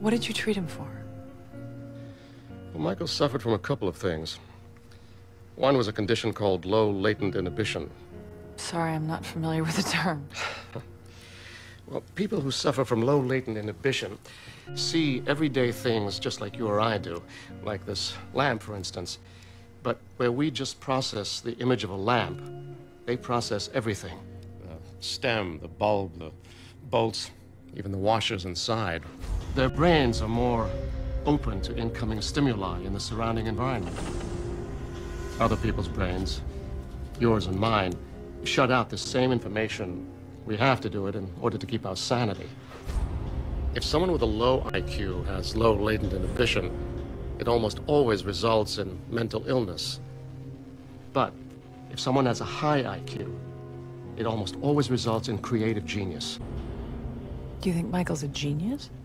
What did you treat him for? Well, Michael suffered from a couple of things. One was a condition called low latent inhibition. Sorry, I'm not familiar with the term. Well, people who suffer from low latent inhibition see everyday things just like you or I do, like this lamp, for instance. But where we just process the image of a lamp, they process everything. The stem, the bulb, the bolts, even the washers inside. Their brains are more open to incoming stimuli in the surrounding environment. Other people's brains, yours and mine, shut out the same information. We have to do it in order to keep our sanity. If someone with a low IQ has low latent inhibition, it almost always results in mental illness. But if someone has a high IQ, it almost always results in creative genius. Do you think Michael's a genius?